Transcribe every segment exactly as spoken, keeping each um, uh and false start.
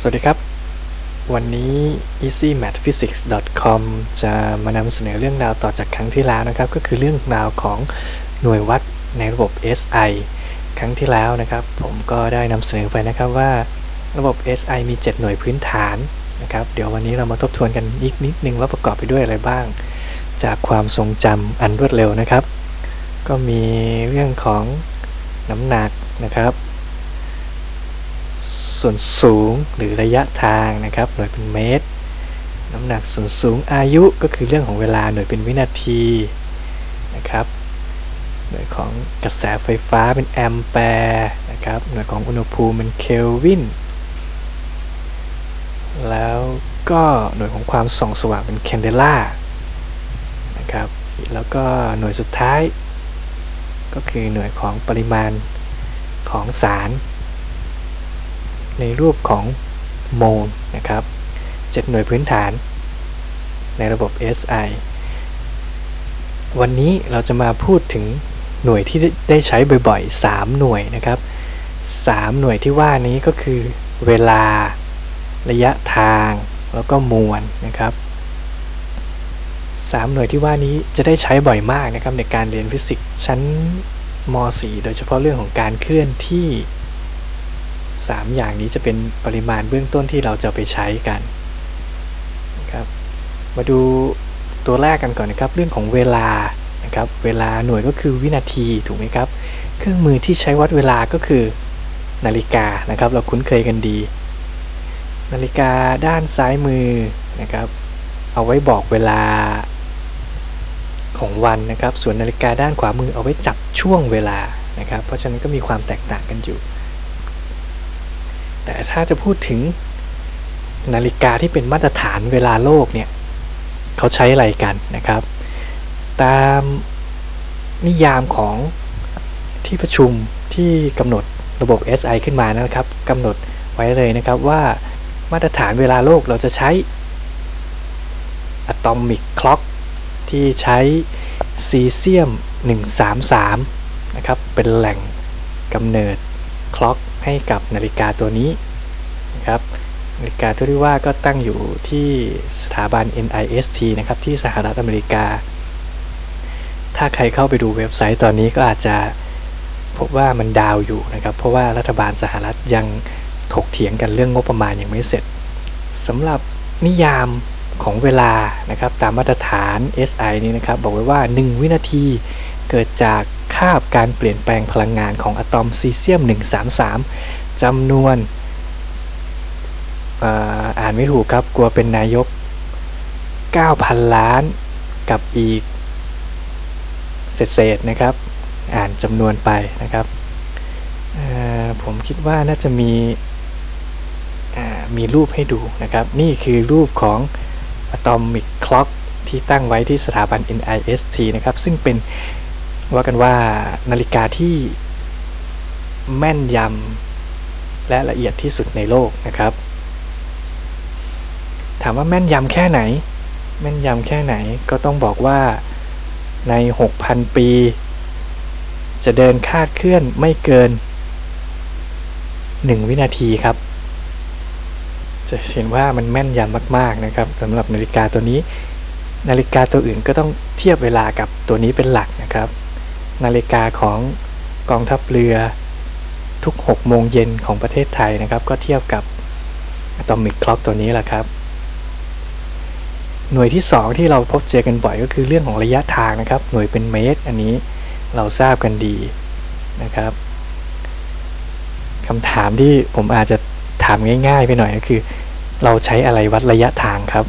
สวัสดีครับวันนี้ อี ซี่ แมท ฟิสิกส์ ดอท คอม จะมานำเสนอเรื่องราวต่อจากครั้งที่แล้วนะครับก็คือเรื่องราวของหน่วยวัดในระบบ เอส ไอ ครั้งที่แล้วนะครับผมก็ได้นำเสนอไปนะครับว่าระบบ เอส ไอ มีเจ็ดหน่วยพื้นฐานนะครับเดี๋ยววันนี้เรามาทบทวนกันอีกนิดนึงว่าประกอบไปด้วยอะไรบ้างจากความทรงจำอันรวดเร็วนะครับก็มีเรื่องของน้ำหนักนะครับส่วนสูงหรือระยะทางนะครับหน่วยเป็นเมตรน้ำหนักส่วนสูงอายุก็คือเรื่องของเวลาหน่วยเป็นวินาทีนะครับหน่วยของกระแสไฟฟ้าเป็นแอมแปร์นะครับหน่วยของอุณหภูมิเป็นเคลวินแล้วก็หน่วยของความส่องสว่างเป็นแคนเดล่านะครับแล้วก็หน่วยสุดท้ายก็คือหน่วยของปริมาณของสารในรูปของโมลนะครับเจ็ดหน่วยพื้นฐานในระบบ เอส ไอ วันนี้เราจะมาพูดถึงหน่วยที่ได้ใช้บ่อยๆสามหน่วยนะครับสามหน่วยที่ว่านี้ก็คือเวลาระยะทางแล้วก็มวลนะครับสามหน่วยที่ว่านี้จะได้ใช้บ่อยมากนะครับในการเรียนฟิสิกส์ชั้นม สี่ โดยเฉพาะเรื่องของการเคลื่อนที่สามอย่างนี้จะเป็นปริมาณเบื้องต้นที่เราจะไปใช้กันนะครับมาดูตัวแรกกันก่อนนะครับเรื่องของเวลานะครับเวลาหน่วยก็คือวินาทีถูกไหมครับเครื่องมือที่ใช้วัดเวลาก็คือนาฬิกานะครับเราคุ้นเคยกันดีนาฬิกาด้านซ้ายมือนะครับเอาไว้บอกเวลาของวันนะครับส่วนนาฬิกาด้านขวามือเอาไว้จับช่วงเวลานะครับเพราะฉะนั้นก็มีความแตกต่างกันอยู่แต่ถ้าจะพูดถึงนาฬิกาที่เป็นมาตรฐานเวลาโลกเนี่ยเขาใช้อะไรกันนะครับตามนิยามของที่ประชุมที่กำหนดระบบ เอส ไอ ขึ้นมานะครับกำหนดไว้เลยนะครับว่ามาตรฐานเวลาโลกเราจะใช้ Atomic Clock ที่ใช้ซีเซียมหนึ่งสามสามนะครับเป็นแหล่งกำเนิดคล็อกให้กับนาฬิกาตัวนี้นะครับนาฬิกาตัวที่ว่าก็ตั้งอยู่ที่สถาบัน เอ็น ไอ เอส ที นะครับที่สหรัฐอเมริกาถ้าใครเข้าไปดูเว็บไซต์ตอนนี้ก็อาจจะพบว่ามันดาวอยู่นะครับเพราะว่ารัฐบาลสหรัฐยังถกเถียงกันเรื่องงบประมาณยังไม่เสร็จสำหรับนิยามของเวลานะครับตามมาตรฐาน เอส ไอ นี้นะครับบอกไว้ว่าหนึ่งวินาทีเกิดจากคาบการเปลี่ยนแปลงพลังงานของอะตอมซีเซียมหนึ่งสามสามจำนวนอ่าอ่านไม่ถูกครับกลัวเป็นนายก เก้าพัน ล้านกับอีกเศษๆนะครับอ่านจำนวนไปนะครับผมคิดว่าน่าจะมีมีรูปให้ดูนะครับนี่คือรูปของ Atomic Clock ที่ตั้งไว้ที่สถาบัน เอ็น ไอ เอส ที นะครับซึ่งเป็นว่ากันว่านาฬิกาที่แม่นยำและละเอียดที่สุดในโลกนะครับถามว่าแม่นยำแค่ไหนแม่นยำแค่ไหนก็ต้องบอกว่าใน หกพัน ปีจะเดินคาดเคลื่อนไม่เกินหนึ่งวินาทีครับจะเห็นว่ามันแม่นยำมากๆนะครับสำหรับนาฬิกาตัวนี้นาฬิกาตัวอื่นก็ต้องเทียบเวลากับตัวนี้เป็นหลักนะครับนาฬิกาของกองทัพเรือทุกหกโมงเย็นของประเทศไทยนะครับก็เทียบกับ Atomic Clock ตัวนี้แหละครับหน่วยที่สองที่เราพบเจอกันบ่อยก็คือเรื่องของระยะทางนะครับหน่วยเป็นเมตรอันนี้เราทราบกันดีนะครับคำถามที่ผมอาจจะถามง่ายๆไปหน่อยก็คือเราใช้อะไรวัดระยะทางครับ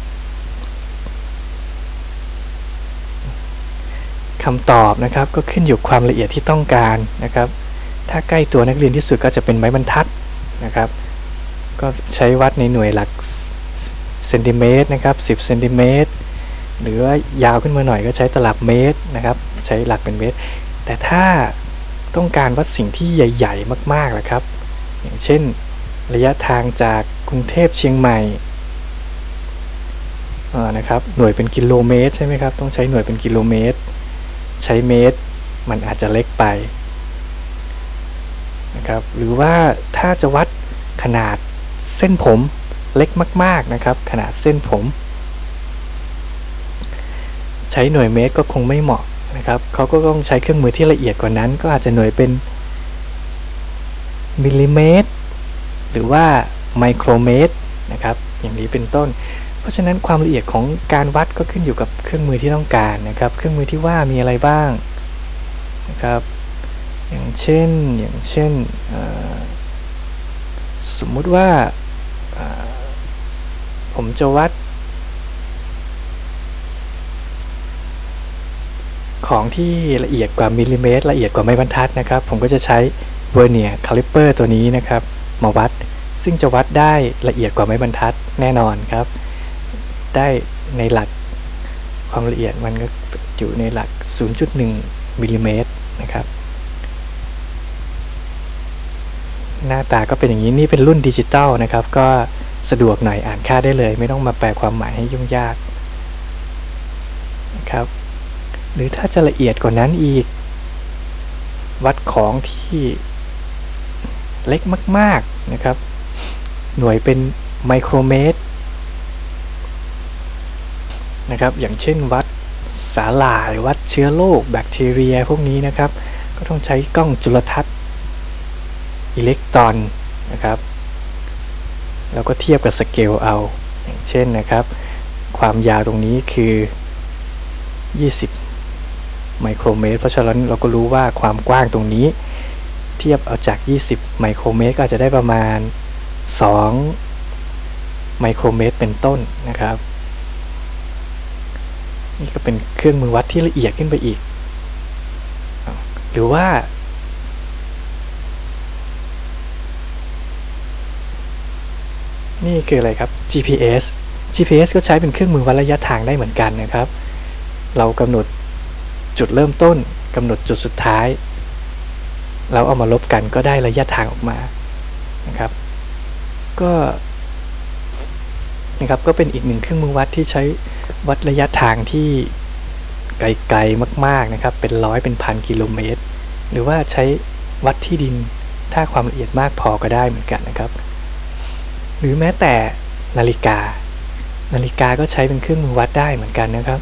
คำตอบนะครับก็ขึ้นอยู่ความละเอียดที่ต้องการนะครับถ้าใกล้ตัวนักเรียนที่สุดก็จะเป็นไม้บรรทัดนะครับก็ใช้วัดในหน่วยหลักเซนติเมตรนะครับสิบเซนติเมตรหรือว่ายาวขึ้นมาหน่อยก็ใช้ตลับเมตรนะครับใช้หลักเป็นเมตรแต่ถ้าต้องการวัดสิ่งที่ใหญ่ๆมากๆนะครับอย่างเช่นระยะทางจากกรุงเทพเชียงใหม่นะครับหน่วยเป็นกิโลเมตรใช่ไหมครับต้องใช้หน่วยเป็นกิโลเมตรใช้เมตรมันอาจจะเล็กไปนะครับหรือว่าถ้าจะวัดขนาดเส้นผมเล็กมากๆนะครับขนาดเส้นผมใช้หน่วยเมตรก็คงไม่เหมาะนะครับเขาก็ต้องใช้เครื่องมือที่ละเอียดกว่านั้นก็อาจจะหน่วยเป็นมิลลิเมตรหรือว่าไมโครเมตรนะครับอย่างนี้เป็นต้นเพราะฉะนั้นความละเอียดของการวัดก็ขึ้นอยู่กับเครื่องมือที่ต้องการนะครับเครื่องมือที่ว่ามีอะไรบ้างนะครับอย่างเช่นอย่างเช่นสมมุติว่าผมจะวัดของที่ละเอียดกว่ามิลลิเมตรละเอียดกว่าไม้บรรทัดนะครับผมก็จะใช้เวอร์เนียร์คาลิเปอร์ตัวนี้นะครับมาวัดซึ่งจะวัดได้ละเอียดกว่าไม้บรรทัดแน่นอนครับได้ในหลักความละเอียดมันก็อยู่ในหลัก ศูนย์จุดหนึ่ง มิลลิเมตรนะครับหน้าตาก็เป็นอย่างนี้นี่เป็นรุ่นดิจิตอลนะครับก็สะดวกหน่อยอ่านค่าได้เลยไม่ต้องมาแปลความหมายให้ยุ่งยากนะครับหรือถ้าจะละเอียดกว่านั้นอีกวัดของที่เล็กมากๆนะครับหน่วยเป็นไมโครเมตรนะครับอย่างเช่นวัดสาหร่ายวัดเชื้อโรคแบคทีเรียพวกนี้นะครับก็ต้องใช้กล้องจุลทรรศน์อิเล็กตรอนนะครับแล้วก็เทียบกับสเกลเอาอย่างเช่นนะครับความยาวตรงนี้คือยี่สิบไมโครเมตรเพราะฉะนั้นเราก็รู้ว่าความกว้างตรงนี้เทียบเอาจากยี่สิบไมโครเมตรก็อาจจะได้ประมาณสองไมโครเมตรเป็นต้นนะครับนี่ก็เป็นเครื่องมือวัดที่ละเอียดขึ้นไปอีกหรือว่านี่คืออะไรครับ จี พี เอส จี พี เอส ก็ใช้เป็นเครื่องมือวัดระยะทางได้เหมือนกันนะครับเรากำหนดจุดเริ่มต้นกำหนดจุดสุดท้ายแล้วเอามาลบกันก็ได้ระยะทางออกมานะครับก็นะครับก็เป็นอีกหนึ่งเครื่องมือวัดที่ใช้วัดระยะทางที่ไกลๆมากๆนะครับเป็นร้อยเป็นพันกิโลเมตรหรือว่าใช้วัดที่ดินถ้าความละเอียดมากพอก็ได้เหมือนกันนะครับหรือแม้แต่นาฬิกานาฬิกาก็ใช้เป็นเครื่องมือวัดได้เหมือนกันนะครับ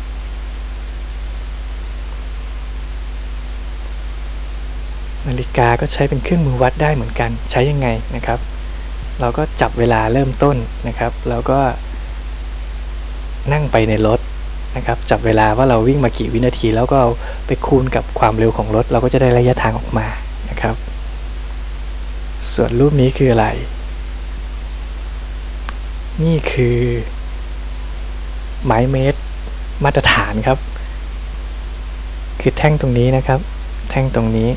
นาฬิกาก็ใช้เป็นเครื่องมือวัดได้เหมือนกันใช้ยังไงนะครับเราก็จับเวลาเริ่มต้นนะครับแล้วก็นั่งไปในรถนะครับจับเวลาว่าเราวิ่งมากี่วินาทีแล้วก็เอาไปคูณกับความเร็วของรถเราก็จะได้ระยะทางออกมานะครับส่วนรูปนี้คืออะไรนี่คือไม้เมตรมาตรฐานครับคือแท่งตรงนี้นะครับแท่งตรงนี้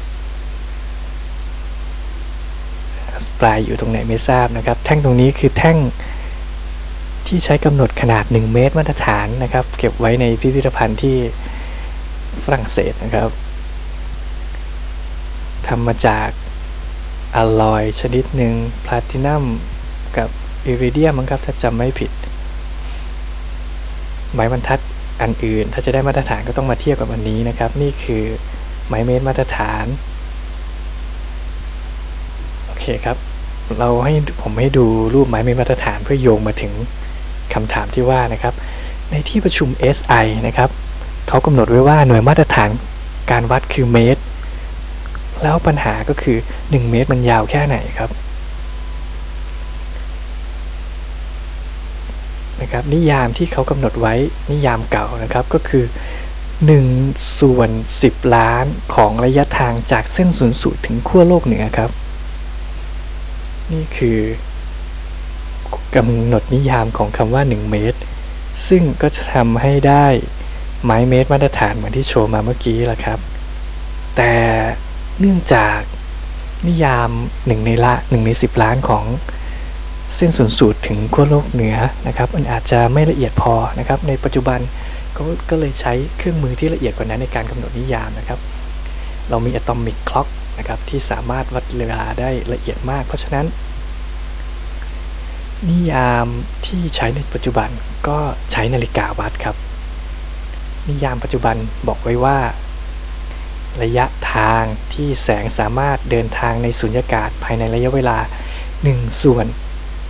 ปลายอยู่ตรงไหนไม่ทราบนะครับแท่งตรงนี้คือแท่งที่ใช้กำหนดขนาดหนึ่งเมตรมาตรฐานนะครับเก็บไว้ในพิพิธภัณฑ์ที่ฝรั่งเศสนะครับทำมาจากอะลอยชนิดหนึ่งพลาตินัมกับอิริเดียมครับถ้าจำไม่ผิดไม้บรรทัดอันอื่นถ้าจะได้มาตรฐานก็ต้องมาเทียบกับอันนี้นะครับนี่คือไม้เมตรมาตรฐานโอเคครับเราให้ผมให้ดูรูปไม้เมตรมาตรฐานเพื่อโยงมาถึงคำถามที่ว่านะครับในที่ประชุม เอส ไอ นะครับเขากำหนดไว้ว่าหน่วยมาตรฐานการวัดคือเมตรแล้วปัญหาก็คือหนึ่งเมตรมันยาวแค่ไหนครับนะครับนิยามที่เขากำหนดไว้นิยามเก่านะครับก็คือหนึ่งส่วนสิบล้านของระยะทางจากเส้นศูนย์สูตรถึงขั้วโลกเหนือครับนี่คือกำหนดนิยามของคำว่าหนึ่งเมตรซึ่งก็จะทำให้ได้ไม้เมตรมาตรฐานเหมือนที่โชว์มาเมื่อกี้แหละครับแต่เนื่องจากนิยามหนึ่งในละหนึ่งในสิบล้านของเส้นศูนย์สูตรถึงขั้วโลกเหนือนะครับมันอาจจะไม่ละเอียดพอนะครับในปัจจุบันก็ก็เลยใช้เครื่องมือที่ละเอียดกว่านั้นในการกำหนดนิยามนะครับเรามี Atomic Clock นะครับที่สามารถวัดเวลาได้ละเอียดมากเพราะฉะนั้นนิยามที่ใช้ในปัจจุบันก็ใช้นาฬิกาวัดครับนิยามปัจจุบันบอกไว้ว่าระยะทางที่แสงสามารถเดินทางในสุญญากาศภายในระยะเวลาหนึ่งส่วน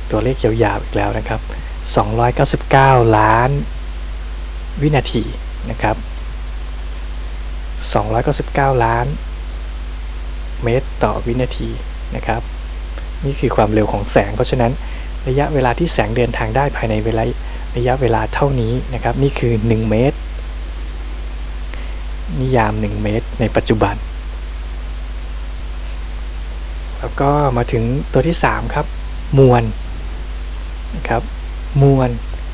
ตัวเลขยาวๆอีกแล้วนะครับสองร้อยเก้าสิบเก้าล้านวินาทีนะครับสองร้อยเก้าสิบเก้าล้านเมตรต่อวินาทีนะครับนี่คือความเร็วของแสงเพราะฉะนั้นระยะเวลาที่แสงเดินทางได้ภายในเวลาระยะเวลาเท่านี้นะครับนี่คือหนึ่งเมตรนิยามหนึ่งเมตรในปัจจุบันแล้วก็มาถึงตัวที่สามครับมวลนะครับมวล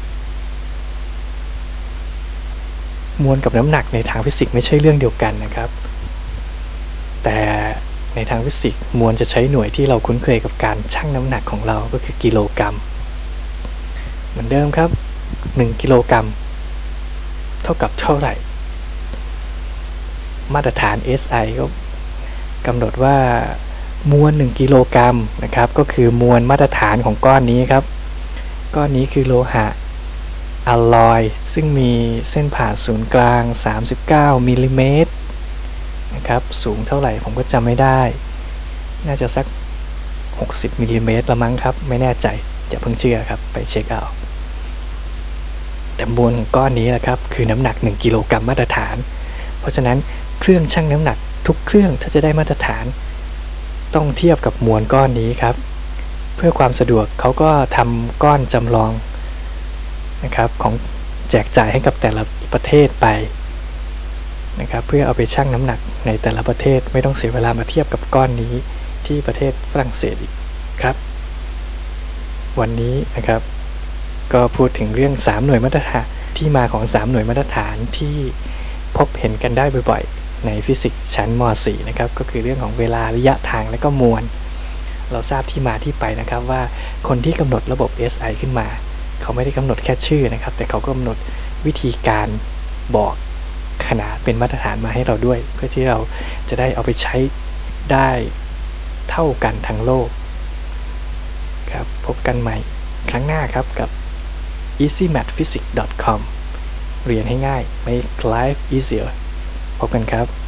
มวลกับน้ำหนักในทางฟิสิกส์ไม่ใช่เรื่องเดียวกันนะครับแต่ในทางฟิสิกส์มวลจะใช้หน่วยที่เราคุ้นเคยกับการชั่งน้ำหนักของเราก็คือกิโลกรัมเหมือนเดิมครับหนึ่งกิโลกรัมเท่ากับเท่าไหร่มาตรฐาน เอส ไอ ก็กำหนดว่ามวลหนึ่งกิโลกรัมนะครับก็คือมวลมาตรฐานของก้อนนี้ครับก้อนนี้คือโลหะอะลอยซึ่งมีเส้นผ่าศูนย์กลางสามสิบเก้ามิลลิเมตรนะครับสูงเท่าไหร่ผมก็จำไม่ได้น่าจะสักหกสิบมิลลิเมตรละมั้งครับไม่แน่ใจอย่าเพิ่งเชื่อครับไปเช็คเอาแต่มวลของก้อนนี้นะครับคือน้ำหนักหนึ่งกิโลกรัมมาตรฐานเพราะฉะนั้นเครื่องชั่งน้ำหนักทุกเครื่องถ้าจะได้มาตรฐานต้องเทียบกับมวลก้อนนี้ครับเพื่อความสะดวกเขาก็ทำก้อนจำลองนะครับของแจกจ่ายให้กับแต่ละประเทศไปนะครับเพื่อเอาไปชั่งน้ำหนักในแต่ละประเทศไม่ต้องเสียเวลามาเทียบกับก้อนนี้ที่ประเทศฝรั่งเศสอีกครับวันนี้นะครับก็พูดถึงเรื่องสามหน่วยมาตรฐานที่มาของสามหน่วยมาตรฐานที่พบเห็นกันได้บ่อยๆในฟิสิกส์ชั้นม .สี่ นะครับก็คือเรื่องของเวลาระยะทางและก็มวลเราทราบที่มาที่ไปนะครับว่าคนที่กำหนดระบบ เอส ไอ ขึ้นมาเขาไม่ได้กำหนดแค่ชื่อนะครับแต่เขากำหนดวิธีการบอกขนาดเป็นมาตรฐานมาให้เราด้วยเพื่อที่เราจะได้เอาไปใช้ได้เท่ากันทั้งโลกครับพบกันใหม่ครั้งหน้าครับกับ อีซี่แมทฟิสิกส์ ดอท คอม เรียนให้ง่าย make life easier พบกันครับ